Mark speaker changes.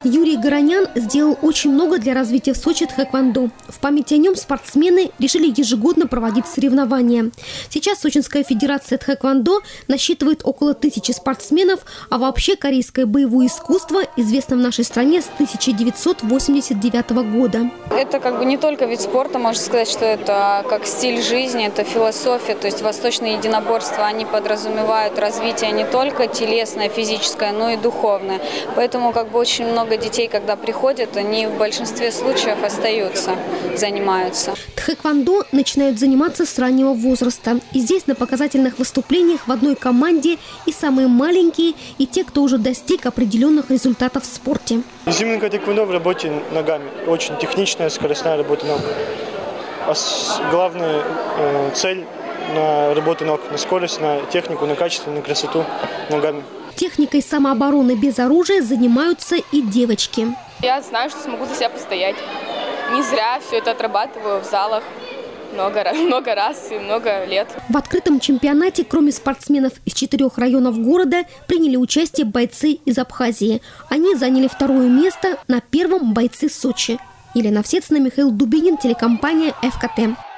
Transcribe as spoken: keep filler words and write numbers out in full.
Speaker 1: Юрий Горонян сделал очень много для развития в Сочи тхэквондо. В память о нем спортсмены решили ежегодно проводить соревнования. Сейчас Сочинская федерация тхэквондо насчитывает около тысячи спортсменов, а вообще корейское боевое искусство известно в нашей стране с тысяча девятьсот восемьдесят девятого года.
Speaker 2: Это как бы не только вид спорта, можно сказать, что это как стиль жизни, это философия. То есть восточные единоборства, они подразумевают развитие не только телесное, физическое, но и духовное. Поэтому как бы очень много детей, когда приходят, они в большинстве случаев остаются, занимаются.
Speaker 1: Тхэквондо начинают заниматься с раннего возраста. И здесь на показательных выступлениях в одной команде и самые маленькие, и те, кто уже достиг определенных результатов в спорте.
Speaker 3: Зимнее тхэквондо в работе ногами. Очень техничная, скоростная работа ног. А главная э, цель на работу ног, на скорость, на технику, на качество, на красоту ногами.
Speaker 1: Техникой самообороны без оружия занимаются и девочки.
Speaker 4: Я знаю, что смогу за себя постоять. Не зря все это отрабатываю в залах много, много раз и много лет.
Speaker 1: В открытом чемпионате, кроме спортсменов из четырех районов города, приняли участие бойцы из Абхазии. Они заняли второе место, на первом бойцы Сочи. Елена Овсецина, Михаил Дубинин, телекомпания эф ка тэ.